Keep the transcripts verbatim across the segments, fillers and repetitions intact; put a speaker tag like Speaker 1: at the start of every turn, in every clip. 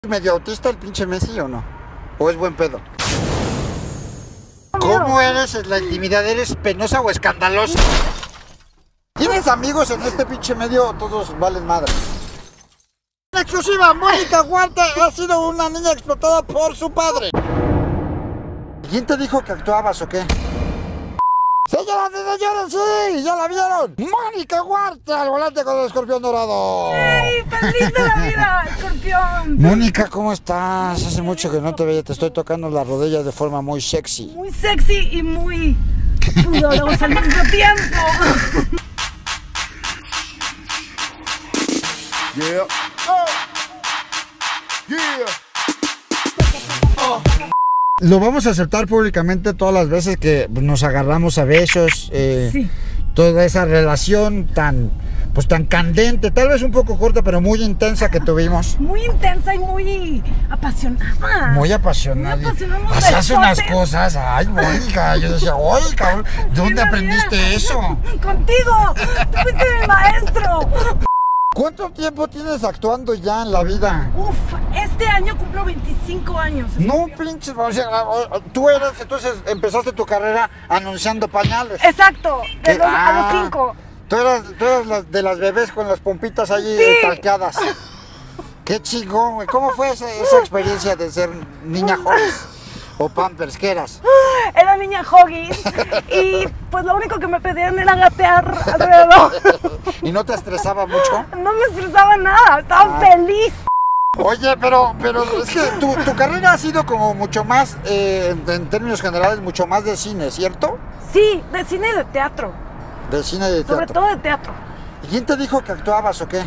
Speaker 1: ¿Medio autista el pinche Messi o no? ¿O es buen pedo? ¿Cómo eres en la intimidad? ¿Eres penosa o escandalosa? ¿Tienes amigos en este pinche medio o todos valen madre? En exclusiva, Mónica Huerta ha sido una niña explotada por su padre. ¿Quién te dijo que actuabas o qué? Señoras y señores, sí, ya la vieron. Mónica Huerta al volante con el escorpión dorado.
Speaker 2: ¡Ey! ¡Feliz de la vida, escorpión!
Speaker 1: Mónica, ¿cómo estás? Hace mucho que no te veía, te estoy tocando la rodilla de forma muy sexy.
Speaker 2: Muy sexy y muy pudorosa al mismo tiempo.
Speaker 3: Yeah. Oh. Yeah. Oh.
Speaker 1: Lo vamos a aceptar públicamente todas las veces que nos agarramos a besos, eh,
Speaker 2: Sí.
Speaker 1: Toda esa relación tan, pues tan candente, tal vez un poco corta, pero muy intensa que tuvimos.
Speaker 2: Muy intensa y muy apasionada.
Speaker 1: Muy apasionada.
Speaker 2: Muy apasionada.
Speaker 1: Hacías unas cosas, ay, Mónica, yo decía, oye, cabrón, ¿dónde aprendiste eso?
Speaker 2: Contigo, tú fuiste mi maestro.
Speaker 1: ¿Cuánto tiempo tienes actuando ya en la vida?
Speaker 2: Uf, este año cumplo veinticinco años.
Speaker 1: No, pinches, o sea, tú eras, entonces empezaste tu carrera anunciando pañales.
Speaker 2: Exacto, de los,
Speaker 1: Ah,
Speaker 2: a los cinco.
Speaker 1: Tú eras, tú eras la, de las bebés con las pompitas allí
Speaker 2: Sí.
Speaker 1: talqueadas. Qué chingón, güey. ¿Cómo fue esa, esa experiencia de ser niña Hoggies? ¿O Pampers? ¿Qué eras?
Speaker 2: Era niña Hoggies y pues lo único que me pedían era gatear alrededor.
Speaker 1: ¿Y no te estresaba mucho?
Speaker 2: No me estresaba nada, estaba
Speaker 1: Ah.
Speaker 2: feliz.
Speaker 1: Oye, pero, pero es que tu, tu carrera ha sido como mucho más, eh, en, en términos generales, mucho más de cine, ¿cierto?
Speaker 2: Sí, de cine y de teatro,
Speaker 1: De cine y de teatro.
Speaker 2: sobre todo de teatro.
Speaker 1: ¿Y quién te dijo que actuabas o qué?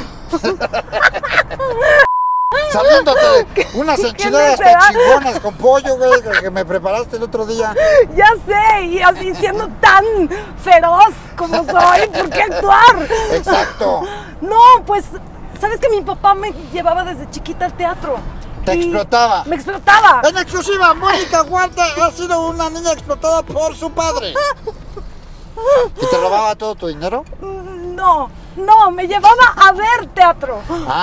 Speaker 1: Saliéndote unas enchiladas
Speaker 2: necesidad?
Speaker 1: tan chingonas con pollo, güey, que me preparaste el otro día.
Speaker 2: Ya sé, y así siendo tan feroz como soy, ¿por qué actuar?
Speaker 1: Exacto.
Speaker 2: No, pues, ¿sabes que mi papá me llevaba desde chiquita al teatro?
Speaker 1: Te
Speaker 2: Y
Speaker 1: explotaba.
Speaker 2: Me explotaba.
Speaker 1: En exclusiva, Mónica Huerta ha sido una niña explotada por su padre. ¿Y te robaba todo tu dinero?
Speaker 2: No, no, me llevaba a ver teatro.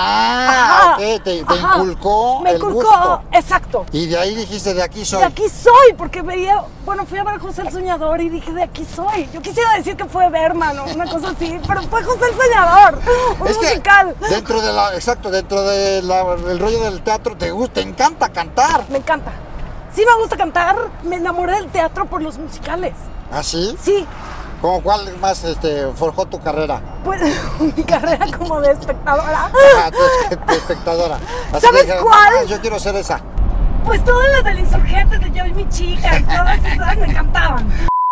Speaker 1: Ah,
Speaker 2: Ajá,
Speaker 1: ok, te, te
Speaker 2: ajá.
Speaker 1: inculcó
Speaker 2: Me
Speaker 1: el
Speaker 2: inculcó,
Speaker 1: gusto.
Speaker 2: exacto.
Speaker 1: Y de ahí dijiste, de aquí soy.
Speaker 2: De aquí soy, porque veía, bueno, fui a ver a José el Soñador y dije, de aquí soy. Yo quisiera decir que fue Berman o una cosa así, pero fue José el Soñador, un
Speaker 1: Es que
Speaker 2: musical.
Speaker 1: dentro de la, exacto, dentro de la- del rollo del teatro te gusta, te encanta cantar.
Speaker 2: Me encanta. Sí me gusta cantar, me enamoré del teatro por los musicales.
Speaker 1: ¿Ah, sí?
Speaker 2: Sí,
Speaker 1: ¿Cómo cuál más este, forjó tu carrera?
Speaker 2: pues mi carrera como de espectadora.
Speaker 1: Ah, tú eres tu espectadora. Así
Speaker 2: ¿Sabes
Speaker 1: que dijeron,
Speaker 2: cuál?
Speaker 1: "Ah, yo quiero ser esa.
Speaker 2: Pues todas las del Insurgente, de Yo y mi chica y todas esas me encantaban.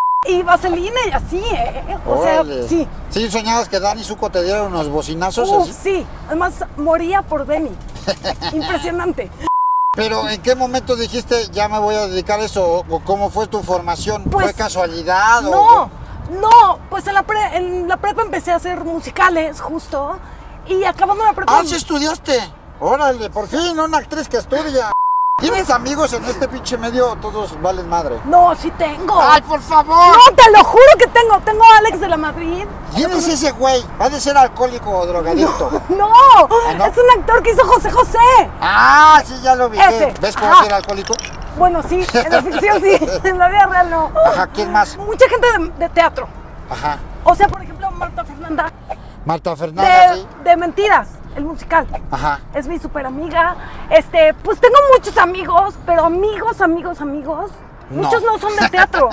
Speaker 2: Y Vaselina y así, ¿eh? O sea,
Speaker 1: Órale.
Speaker 2: sí.
Speaker 1: ¿Sí soñabas que Dani Zuko te diera unos bocinazos?
Speaker 2: Uf,
Speaker 1: así?
Speaker 2: sí. Además, moría por Demi. Impresionante.
Speaker 1: Pero ¿en qué momento dijiste ya me voy a dedicar a eso? ¿O, o cómo fue tu formación?
Speaker 2: Pues,
Speaker 1: ¿Fue casualidad? o
Speaker 2: No, no. Pues en la, pre- en la prepa empecé a hacer musicales, justo. Y acabando la prepa...
Speaker 1: Ah, sí estudiaste. Órale, por fin, una actriz que estudia. ¿Tienes amigos en este pinche medio o todos valen madre?
Speaker 2: No, sí tengo.
Speaker 1: ¡Ay, por favor!
Speaker 2: No, te lo juro que tengo. Tengo a Alex de la Madrid.
Speaker 1: ¿Quién es ese güey? ¿Ha de ser alcohólico o drogadicto?
Speaker 2: No,
Speaker 1: no?
Speaker 2: es un actor que hizo José José.
Speaker 1: Ah, sí, ya lo vi.
Speaker 2: Ese.
Speaker 1: ¿Ves cómo
Speaker 2: Ajá.
Speaker 1: es alcohólico?
Speaker 2: Bueno, sí, en la ficción sí, en la vida real no.
Speaker 1: Ajá, ¿quién más?
Speaker 2: Mucha gente de, de teatro.
Speaker 1: Ajá.
Speaker 2: O sea, por ejemplo, Marta Fernanda.
Speaker 1: Marta Fernanda,
Speaker 2: De,
Speaker 1: sí.
Speaker 2: de Mentiras, el musical.
Speaker 1: Ajá.
Speaker 2: Es mi súper amiga. Este, pues tengo muchos amigos, pero amigos, amigos, amigos.
Speaker 1: No.
Speaker 2: Muchos no son de teatro.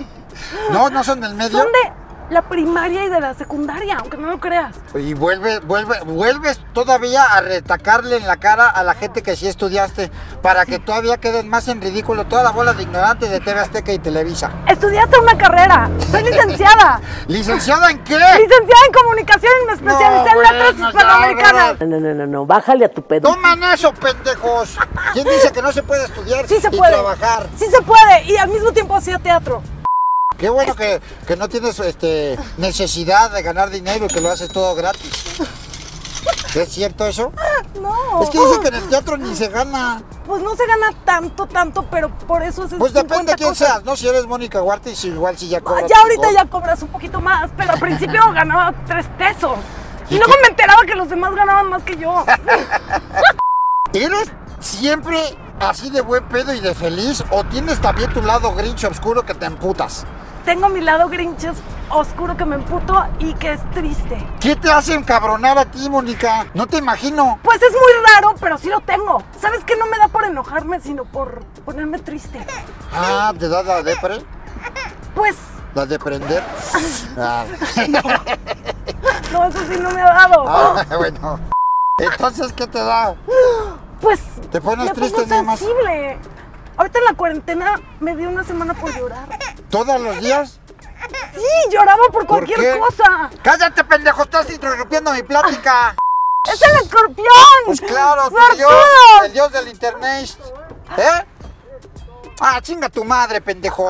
Speaker 1: ¿No? ¿No son del medio?
Speaker 2: Son de la primaria y de la secundaria, aunque no lo creas.
Speaker 1: Y vuelve, vuelve, vuelves todavía a retacarle en la cara a la gente que sí estudiaste para que todavía queden más en ridículo toda la bola de ignorantes de T V Azteca y Televisa.
Speaker 2: Estudiaste una carrera. Soy licenciada.
Speaker 1: ¿Licenciada en qué?
Speaker 2: Licenciada en comunicación y me especialicé
Speaker 1: No,
Speaker 2: en letras
Speaker 1: bueno, ya,
Speaker 2: hispanoamericanas.
Speaker 1: ¿verdad?
Speaker 4: No, no, no, no, bájale a tu pedo.
Speaker 1: ¡Toman eso, pendejos! ¿Quién dice que no se puede estudiar
Speaker 2: Sí se
Speaker 1: y
Speaker 2: puede.
Speaker 1: trabajar?
Speaker 2: Sí se puede. Y al mismo tiempo hacía teatro.
Speaker 1: Qué bueno que, que no tienes este, necesidad de ganar dinero y que lo haces todo gratis. ¿Es cierto eso?
Speaker 2: No.
Speaker 1: Es que dicen que en el teatro ni se gana.
Speaker 2: Pues no se gana tanto, tanto, pero por eso es
Speaker 1: Pues depende
Speaker 2: cincuenta
Speaker 1: de quién
Speaker 2: cosas.
Speaker 1: seas, ¿no? Si eres Mónica Huerta y si igual si ya cobras.
Speaker 2: Ya ahorita
Speaker 1: chingón.
Speaker 2: ya cobras un poquito más, pero al principio ganaba tres pesos.
Speaker 1: ¿Y
Speaker 2: Y luego
Speaker 1: qué?
Speaker 2: me enteraba que los demás ganaban más que yo.
Speaker 1: ¿Eres siempre así de buen pedo y de feliz o tienes también tu lado grinch oscuro que te emputas?
Speaker 2: Tengo mi lado grinch oscuro que me emputo y que es triste.
Speaker 1: ¿Qué te hace encabronar a ti, Mónica? No te imagino.
Speaker 2: Pues es muy raro, pero sí lo tengo. ¿Sabes qué? No me da por enojarme, sino por ponerme triste.
Speaker 1: Ah, ¿te da la depre?
Speaker 2: Pues...
Speaker 1: ¿La de prender? Ah.
Speaker 2: No, eso sí no me ha dado.
Speaker 1: Ah, bueno. Entonces, ¿qué te da?
Speaker 2: Pues...
Speaker 1: ¿Te pones
Speaker 2: me
Speaker 1: triste
Speaker 2: pongo
Speaker 1: nada más?
Speaker 2: sensible. Ahorita en la cuarentena me dio una semana por llorar.
Speaker 1: ¿Todos los días?
Speaker 2: Sí, lloraba por
Speaker 1: ¿Por
Speaker 2: cualquier
Speaker 1: qué?
Speaker 2: cosa.
Speaker 1: ¡Cállate, pendejo! Estás interrumpiendo mi plática.
Speaker 2: ¡Es el escorpión!
Speaker 1: Pues claro, tu
Speaker 2: ¡Suertudos!
Speaker 1: Dios, el Dios del internet. ¿Eh? Ah, chinga tu madre, pendejo.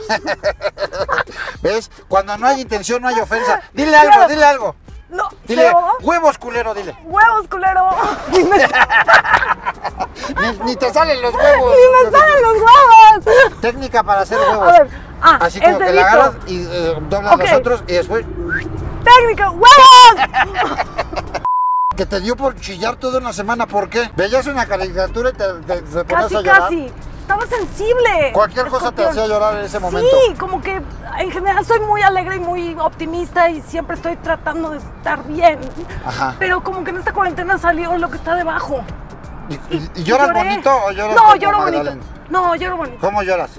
Speaker 1: ¿Ves? Cuando no hay intención, no hay ofensa. Dile algo,
Speaker 2: Claro.
Speaker 1: dile algo.
Speaker 2: No,
Speaker 1: Dile,
Speaker 2: ¿feo?
Speaker 1: huevos, culero, dile.
Speaker 2: ¡Huevos, culero! Ni me,
Speaker 1: Ni, ni te salen los huevos.
Speaker 2: ni me salen los huevos.
Speaker 1: Técnica para hacer huevos.
Speaker 2: A ver, ah,
Speaker 1: Así
Speaker 2: es
Speaker 1: como que la
Speaker 2: dedito.
Speaker 1: agarras y eh, doblas
Speaker 2: Ok.
Speaker 1: los otros y después
Speaker 2: ¡Técnica! ¡Huevos!
Speaker 1: que te dio por chillar toda una semana. ¿Por qué? Veías una caricatura y te, te, te ponías
Speaker 2: Casi,
Speaker 1: a llorar.
Speaker 2: casi. Estaba sensible.
Speaker 1: Cualquier cosa te
Speaker 2: Escorpión.
Speaker 1: hacía llorar en ese momento.
Speaker 2: Sí, como que en general soy muy alegre y muy optimista y siempre estoy tratando de estar bien.
Speaker 1: Ajá.
Speaker 2: Pero como que en esta cuarentena salió lo que está debajo.
Speaker 1: ¿Y, y- y lloras
Speaker 2: Lloré.
Speaker 1: bonito o lloras
Speaker 2: No,
Speaker 1: como
Speaker 2: lloro bonito.
Speaker 1: Magdalena?
Speaker 2: No, lloro bonito.
Speaker 1: ¿Cómo lloras?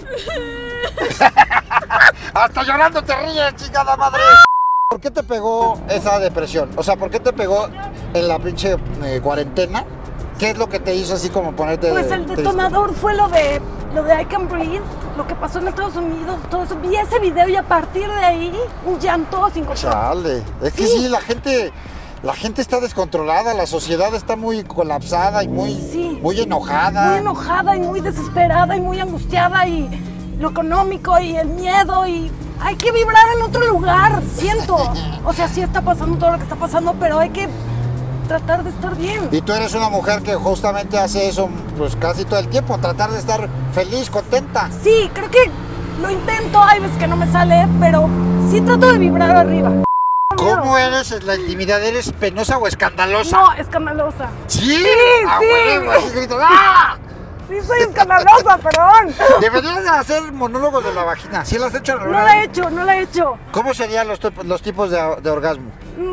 Speaker 1: Hasta llorando te ríes, chingada madre. ¿Por qué te pegó esa depresión? O sea, ¿por qué te pegó en la pinche eh, cuarentena? ¿Qué es lo que te hizo así como ponerte
Speaker 2: Pues el
Speaker 1: triste?
Speaker 2: detonador fue lo de lo de I Can Breathe, lo que pasó en Estados Unidos, todo eso. Vi ese video y a partir de ahí un llanto sin control.
Speaker 1: Chale, es que
Speaker 2: Sí.
Speaker 1: sí, la gente, la gente está descontrolada, la sociedad está muy colapsada y muy,
Speaker 2: Sí.
Speaker 1: muy enojada.
Speaker 2: Muy enojada y muy desesperada y muy angustiada y lo económico y el miedo y hay que vibrar en otro lugar, siento. O sea, sí está pasando todo lo que está pasando, pero hay que tratar de estar bien.
Speaker 1: Y tú eres una mujer que justamente hace eso pues casi todo el tiempo, tratar de estar feliz, contenta.
Speaker 2: Sí, creo que lo intento, hay veces que no me sale, pero sí trato de vibrar arriba.
Speaker 1: ¿Cómo eres en la intimidad? ¿Eres penosa o escandalosa?
Speaker 2: No, escandalosa.
Speaker 1: ¿Sí?
Speaker 2: Sí,
Speaker 1: ¡A
Speaker 2: sí.
Speaker 1: huevo! Así gritas, ¡ah!
Speaker 2: Sí, soy escandalosa, perdón.
Speaker 1: Deberías de hacer monólogos de la vagina. ¿Sí lo has hecho
Speaker 2: No
Speaker 1: alguna
Speaker 2: la he
Speaker 1: vez?
Speaker 2: hecho, no la he hecho.
Speaker 1: ¿Cómo serían los, tip- los tipos de, de orgasmo?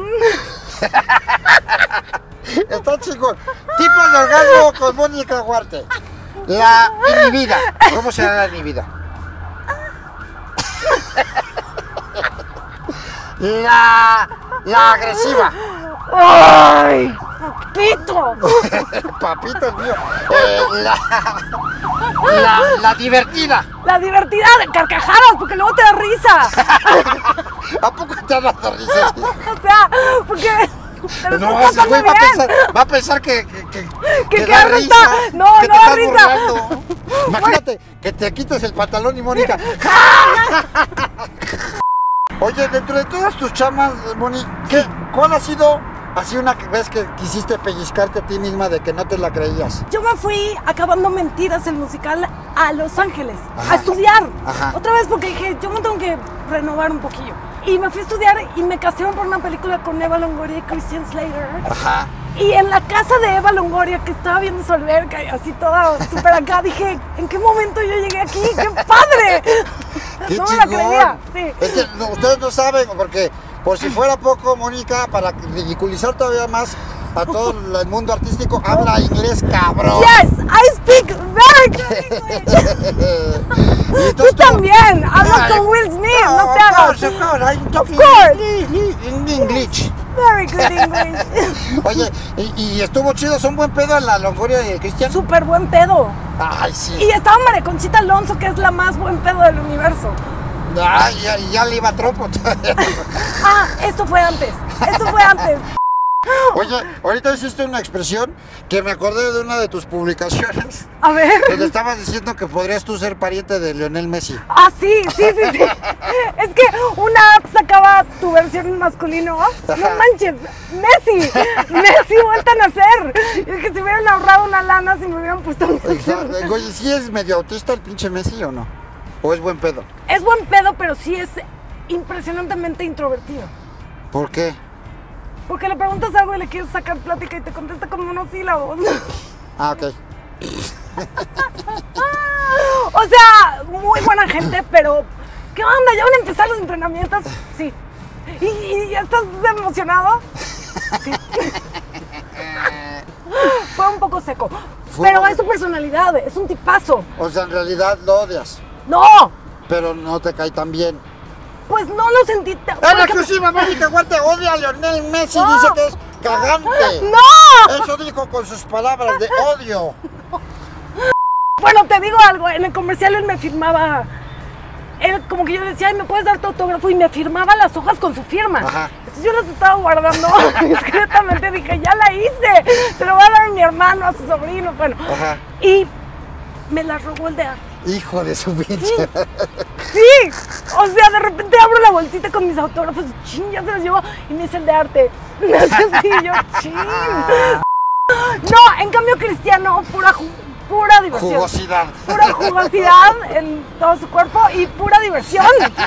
Speaker 1: Está chingón. Tipos de orgasmo con Mónica Huarte. La inhibida. ¿Cómo será la inhibida? La, la agresiva.
Speaker 2: ¡Ay! ¡Papito!
Speaker 1: Papito es mío. Eh, la, la, la divertida.
Speaker 2: La divertida de carcajadas, porque luego te da risa.
Speaker 1: ¿A poco te ha dado risas?
Speaker 2: O sea, porque te lo
Speaker 1: No,
Speaker 2: estás
Speaker 1: ese güey
Speaker 2: pasando
Speaker 1: va a
Speaker 2: bien.
Speaker 1: pensar, va a pensar que, que, que,
Speaker 2: Que
Speaker 1: que
Speaker 2: qué
Speaker 1: da
Speaker 2: risa.
Speaker 1: risa.
Speaker 2: No,
Speaker 1: que
Speaker 2: no
Speaker 1: te
Speaker 2: da
Speaker 1: estás
Speaker 2: risa.
Speaker 1: burlando. Imagínate que te quites el pantalón y Mónica. Oye, dentro de todas tus chamas, Moni, ¿qué, ¿cuál ha sido así una vez que quisiste pellizcarte a ti misma de que no te la creías?
Speaker 2: Yo me fui acabando Mentiras, el musical, a Los Ángeles,
Speaker 1: Ajá.
Speaker 2: a estudiar.
Speaker 1: Ajá.
Speaker 2: Otra vez porque dije, yo me tengo que renovar un poquillo. Y me fui a estudiar y me casaron por una película con Eva Longoria y Christian Slater.
Speaker 1: Ajá.
Speaker 2: Y en la casa de Eva Longoria, que estaba viendo su alberca y así toda súper acá, dije, ¿en qué momento yo llegué aquí? ¡Qué padre!
Speaker 1: ¡Qué
Speaker 2: no me la
Speaker 1: chingón!
Speaker 2: creía, sí.
Speaker 1: Es que no, ustedes no saben, porque por si fuera poco, Mónica, para ridiculizar todavía más a todo el mundo artístico, habla inglés cabrón.
Speaker 2: Yes, I speak very good English.
Speaker 1: Y entonces
Speaker 2: Tú también, hablas
Speaker 1: Ay,
Speaker 2: con Will Smith,
Speaker 1: oh,
Speaker 2: no te
Speaker 1: of
Speaker 2: hagas.
Speaker 1: course, of course, I'm talking
Speaker 2: course.
Speaker 1: in English.
Speaker 2: Very good English.
Speaker 1: Oye, y, y estuvo chido, son buen pedo la Longoria y el Cristian.
Speaker 2: Súper buen pedo.
Speaker 1: Ay, sí.
Speaker 2: Y estaba María Conchita Alonso, que es la más buen pedo del universo.
Speaker 1: Ay, ya, ya le iba a trompo.
Speaker 2: Ah, esto fue antes. Esto fue antes.
Speaker 1: Oye, ahorita hiciste una expresión que me acordé de una de tus publicaciones,
Speaker 2: A ver.
Speaker 1: donde estabas diciendo que podrías tú ser pariente de Lionel Messi.
Speaker 2: Ah, sí, sí, sí, sí. Es que una app sacaba tu versión en masculino. No manches, Messi. Messi vuelta a nacer. Y es que se hubieran ahorrado una lana si me hubieran puesto un
Speaker 1: Exacto. Oye, ¿sí es medio autista el pinche Messi o no? ¿O es buen pedo?
Speaker 2: Es buen pedo, pero sí es impresionantemente introvertido.
Speaker 1: ¿Por qué?
Speaker 2: Porque le preguntas algo y le quieres sacar plática y te contesta con monosílabos.
Speaker 1: Ah, ok.
Speaker 2: O sea, muy buena gente, pero ¿qué onda? ¿Ya van a empezar los entrenamientos? Sí. ¿Y, y ya estás emocionado? Sí. Fue un poco seco.
Speaker 1: Fue
Speaker 2: Pero
Speaker 1: un-
Speaker 2: es su personalidad, es un tipazo.
Speaker 1: O sea, en realidad lo odias,
Speaker 2: ¡No!
Speaker 1: pero no te cae tan bien.
Speaker 2: Pues no lo sentí tan...
Speaker 1: En
Speaker 2: porque-
Speaker 1: exclusiva, Mónica Huarte odia a Lionel Messi,
Speaker 2: No.
Speaker 1: dice que es cagante.
Speaker 2: ¡No!
Speaker 1: Eso dijo con sus palabras de odio.
Speaker 2: Bueno, te digo algo, en el comercial él me firmaba, él como que yo le decía, ay, ¿me puedes dar tu autógrafo? Y me firmaba las hojas con su firma.
Speaker 1: Ajá.
Speaker 2: Entonces yo las estaba guardando discretamente, dije, ya la hice, se lo voy a dar a mi hermano, a su sobrino, bueno.
Speaker 1: Ajá.
Speaker 2: Y me las robó el de arte.
Speaker 1: Hijo de su pinche.
Speaker 2: Sí, o sea, de repente abro la bolsita con mis autógrafos y ching, ya se los llevo y me dice el de arte. Me hace así, yo, ching. No, en cambio Cristiano, pura, ju- pura diversión.
Speaker 1: Jugosidad.
Speaker 2: Pura jugosidad en todo su cuerpo y pura diversión.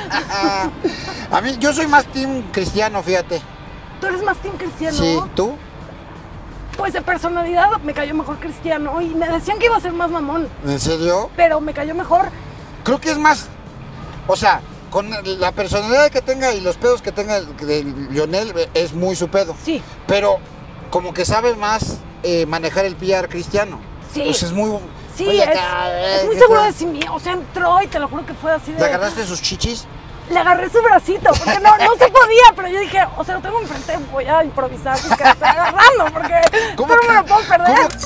Speaker 1: A mí, yo soy más team cristiano, fíjate.
Speaker 2: Tú eres más team Cristiano.
Speaker 1: Sí, ¿tú?
Speaker 2: Pues de personalidad me cayó mejor Cristiano y me decían que iba a ser más mamón,
Speaker 1: ¿En serio?
Speaker 2: pero me cayó mejor.
Speaker 1: Creo que es más, o sea, con la personalidad que tenga y los pedos que tenga de Lionel, es muy su pedo.
Speaker 2: Sí.
Speaker 1: Pero como que sabe más eh, manejar el P R cristiano.
Speaker 2: Sí.
Speaker 1: Pues es muy...
Speaker 2: Sí,
Speaker 1: Oye,
Speaker 2: es,
Speaker 1: acá, eh,
Speaker 2: es muy
Speaker 1: ¿qué
Speaker 2: seguro
Speaker 1: tal?
Speaker 2: de sí mismo. O sea, entró y te lo juro que fue así de...
Speaker 1: ¿Le agarraste sus chichis?
Speaker 2: Le agarré su bracito, porque no, no se podía, pero yo dije, o sea, lo tengo enfrente, voy a improvisar porque lo estoy agarrando, porque esto no
Speaker 1: que-
Speaker 2: me lo puedo perder.
Speaker 1: ¿Cómo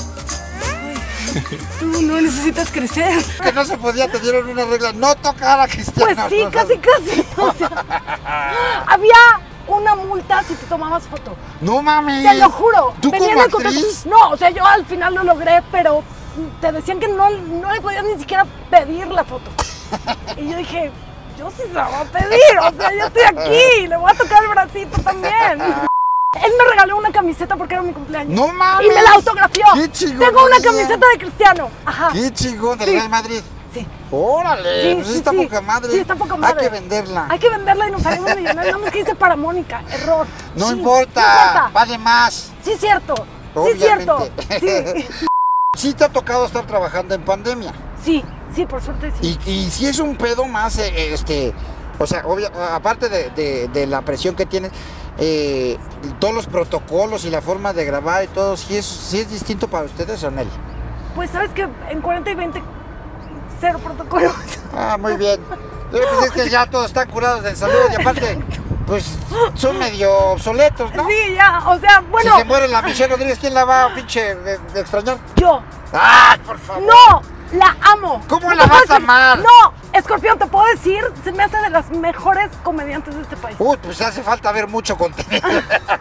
Speaker 2: Tú no necesitas crecer.
Speaker 1: que no se podía? Te dieron una regla, no tocar a cristiano.
Speaker 2: Pues sí,
Speaker 1: ¿no?
Speaker 2: casi, casi. O sea, había una multa si te tomabas foto.
Speaker 1: No mames.
Speaker 2: Te lo juro.
Speaker 1: ¿Tú
Speaker 2: venía
Speaker 1: como
Speaker 2: en el contrato.
Speaker 1: actriz?
Speaker 2: No, o sea, yo al final lo logré, pero te decían que no, no le podías ni siquiera pedir la foto. Y yo dije, yo sí se la voy a pedir, o sea, yo estoy aquí, le voy a tocar el bracito también. Él me regaló una camiseta porque era mi cumpleaños.
Speaker 1: No mames.
Speaker 2: Y me la autografió.
Speaker 1: Qué chingón.
Speaker 2: Tengo una camiseta de Cristiano. Ajá.
Speaker 1: Qué chingón, del
Speaker 2: Sí.
Speaker 1: Real Madrid.
Speaker 2: Sí.
Speaker 1: Órale,
Speaker 2: Sí,
Speaker 1: pues
Speaker 2: sí,
Speaker 1: está
Speaker 2: sí.
Speaker 1: poca madre.
Speaker 2: Sí, está poca madre.
Speaker 1: Hay que venderla.
Speaker 2: Hay que venderla y nos salimos millonarios. Nada más que dice para Mónica. Error.
Speaker 1: No
Speaker 2: Sí,
Speaker 1: importa,
Speaker 2: No importa.
Speaker 1: vale más.
Speaker 2: Sí, es cierto. Sí, es cierto.
Speaker 1: Obviamente.
Speaker 2: Sí.
Speaker 1: Sí te ha tocado estar trabajando en pandemia.
Speaker 2: Sí, sí, por suerte sí.
Speaker 1: Y, y sí es un pedo más, eh, este, o sea, obvio, aparte de, de- de la presión que tienes, eh, todos los protocolos y la forma de grabar y todo, ¿sí es, sí es distinto para ustedes o no?
Speaker 2: Pues sabes que en cuarenta y veinte, cero protocolos.
Speaker 1: Ah, muy bien. Eh, Pues es que ya todos están curados de salud y aparte, pues son medio obsoletos, ¿no?
Speaker 2: Sí, ya, o sea, bueno,
Speaker 1: Si se muere la Michelle Rodríguez, ¿quién la va a pinche de, de extrañar?
Speaker 2: yo.
Speaker 1: ¡Ay, por favor!
Speaker 2: ¡No! ¡La amo!
Speaker 1: ¿Cómo
Speaker 2: No
Speaker 1: la
Speaker 2: te
Speaker 1: vas
Speaker 2: puedo
Speaker 1: a
Speaker 2: decir-
Speaker 1: amar?
Speaker 2: No, Escorpión, te puedo decir, se me hace de las mejores comediantes de este país.
Speaker 1: Uy, pues hace falta ver mucho contenido.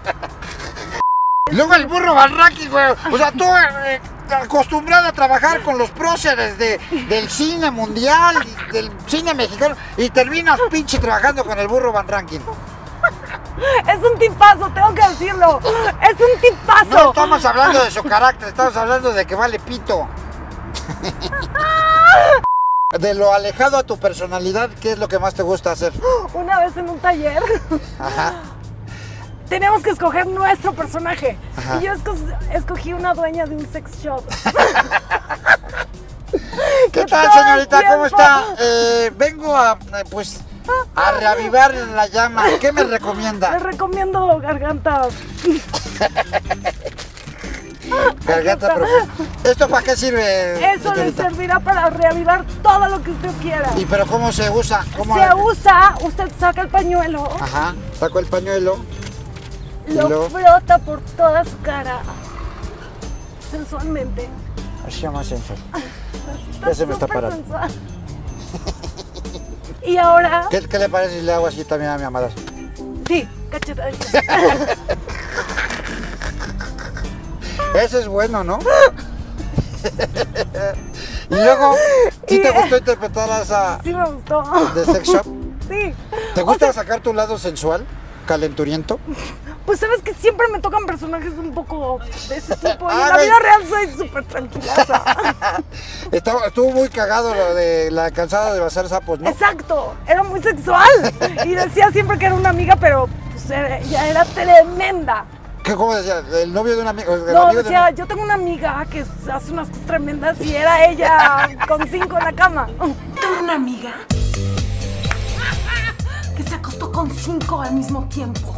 Speaker 1: Luego el burro Van Ranking, güey. O sea, tú eh, acostumbrado a trabajar con los próceres de, del cine mundial, y del cine mexicano, y terminas pinche trabajando con el burro Van Ranking.
Speaker 2: Es un tipazo, tengo que decirlo. Es un tipazo.
Speaker 1: No estamos hablando de su carácter, estamos hablando de que vale pito. De lo alejado a tu personalidad, ¿qué es lo que más te gusta hacer?
Speaker 2: Una vez en un taller,
Speaker 1: Ajá.
Speaker 2: teníamos que escoger nuestro personaje.
Speaker 1: Ajá.
Speaker 2: Y yo esco- escogí una dueña de un sex shop.
Speaker 1: ¿Qué
Speaker 2: Que
Speaker 1: tal,
Speaker 2: todo el
Speaker 1: señorita? ¿Cómo
Speaker 2: tiempo-
Speaker 1: está? Eh, vengo a, eh, pues, a reavivar la llama. ¿Qué me recomienda?
Speaker 2: Les recomiendo garganta.
Speaker 1: Garganta profunda. ¿Esto para qué sirve,
Speaker 2: Eso le
Speaker 1: señorita?
Speaker 2: servirá para reavivar todo lo que usted quiera.
Speaker 1: ¿Y pero cómo se usa? ¿Cómo
Speaker 2: Se
Speaker 1: la-
Speaker 2: usa, usted saca el pañuelo,
Speaker 1: Ajá, saco el pañuelo.
Speaker 2: lo
Speaker 1: lo-
Speaker 2: frota por toda su cara, sensualmente.
Speaker 1: Así llama sensual.
Speaker 2: Está
Speaker 1: Ya se me está
Speaker 2: súper
Speaker 1: parando.
Speaker 2: sensual. Y ahora,
Speaker 1: ¿Qué, qué le parece si le hago así también a mi amada?
Speaker 2: sí, cachetadita.
Speaker 1: Ese es bueno, ¿no? Y luego, ¿sí te gustó interpretar a esa
Speaker 2: Sí me gustó.
Speaker 1: de sex shop?
Speaker 2: Sí.
Speaker 1: ¿Te
Speaker 2: O
Speaker 1: gusta
Speaker 2: sea,
Speaker 1: sacar tu lado sensual, calenturiento?
Speaker 2: pues sabes que siempre me tocan personajes un poco de ese tipo. Y en
Speaker 1: Ah,
Speaker 2: la
Speaker 1: güey.
Speaker 2: vida real soy súper tranquilaza.
Speaker 1: Estaba, estuvo muy cagado lo de la cansada de bazar sapos, ¿no?
Speaker 2: Exacto, era muy sexual. Y decía siempre que era una amiga, pero pues, era- ella era tremenda.
Speaker 1: ¿Qué, ¿Cómo decía? ¿El novio de una amiga?
Speaker 2: No, decía, de... yo tengo una amiga que hace unas cosas tremendas y era ella con cinco en la cama. Tengo una amiga que se acostó con cinco al mismo tiempo.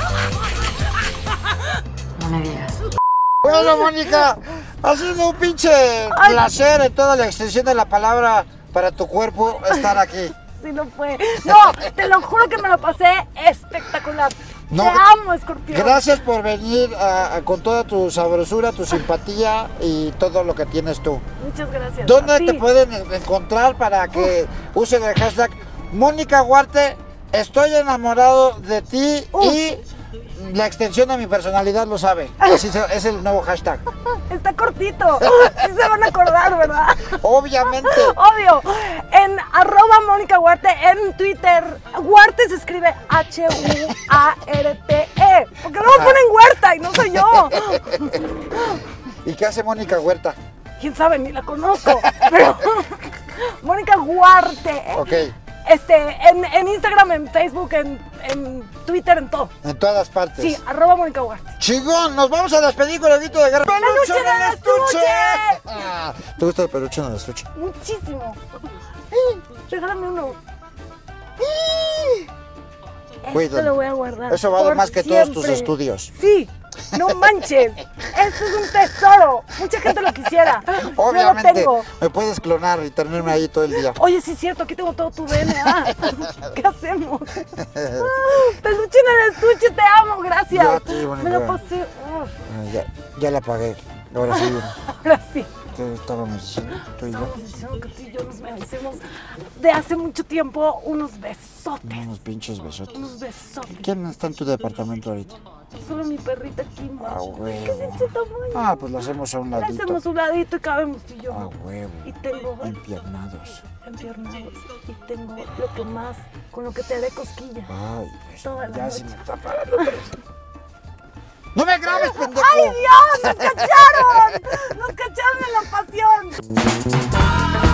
Speaker 4: No me digas.
Speaker 1: Bueno, Mónica, ha sido un pinche Ay. placer en toda la extensión de la palabra para tu cuerpo estar aquí.
Speaker 2: Sí, no fue. No, te lo juro que me lo pasé espectacular. No, te amo, Escorpión.
Speaker 1: Gracias por venir a, a, con toda tu sabrosura, tu simpatía y todo lo que tienes tú.
Speaker 2: Muchas gracias.
Speaker 1: ¿Dónde te pueden encontrar para que Uf. usen el hashtag Mónica Huarte? Estoy enamorado de ti Uf. y la extensión de mi personalidad lo sabe. Así se, es el nuevo hashtag.
Speaker 2: Está cortito. Sí se van a acordar, ¿verdad?
Speaker 1: Obviamente.
Speaker 2: Obvio. En arroba Mónica Huarte en Twitter. Huarte se escribe H U A R T E. Porque luego ponen Huerta y no soy yo.
Speaker 1: ¿Y qué hace Mónica Huerta?
Speaker 2: Quién sabe, ni la conozco. Pero Mónica Huarte.
Speaker 1: Ok.
Speaker 2: Este, en, en Instagram, en Facebook, en, en Twitter, en todo.
Speaker 1: En todas partes.
Speaker 2: Sí, arroba Mónica Huarte.
Speaker 1: Chingón, nos vamos a despedir con el grito de guerra.
Speaker 2: ¡Peluche en el estuche!
Speaker 1: Ah, ¿te gusta el peluche en el estuche?
Speaker 2: Muchísimo. Regálame uno. Esto lo voy a guardar.
Speaker 1: Eso vale más que siempre. Todos tus estudios.
Speaker 2: Sí. No manches, esto es un tesoro. Mucha gente lo quisiera.
Speaker 1: Obviamente,
Speaker 2: yo lo tengo.
Speaker 1: Me puedes clonar y tenerme ahí todo el día.
Speaker 2: Oye, sí es cierto, aquí tengo todo tu D N A. ¿Qué hacemos? Ah, peluche en el estuche, te amo, gracias.
Speaker 1: Yo a ti, Mónica.
Speaker 2: Me lo pasé.
Speaker 1: Ah, ya, ya la pagué. Ahora sí.
Speaker 2: Ahora sí.
Speaker 1: ¿Qué estábamos diciendo? ¿Tú y yo?
Speaker 2: Estábamos diciendo que tú y yo nos merecemos de hace mucho tiempo unos besotes.
Speaker 1: Unos pinches besotes.
Speaker 2: Unos besotes.
Speaker 1: ¿Quién está en tu departamento ahorita?
Speaker 2: Solo mi perrita Kimba.
Speaker 1: Ah, huevo.
Speaker 2: ¿Qué es este tamaño?
Speaker 1: Ah, pues lo hacemos a un ladito.
Speaker 2: Lo hacemos a un ladito y cabemos tú y yo.
Speaker 1: Ah, huevo.
Speaker 2: Y tengo...
Speaker 1: Empiernados.
Speaker 2: Empiernados. Y tengo lo que más, con lo que te dé cosquillas.
Speaker 1: Ay, pues
Speaker 2: Toda la
Speaker 1: ya
Speaker 2: noche.
Speaker 1: se me está parando. ¡No me grabes, pendejo!
Speaker 2: ¡Ay, Dios! ¡Nos cacharon! ¡Nos cacharon en la pasión!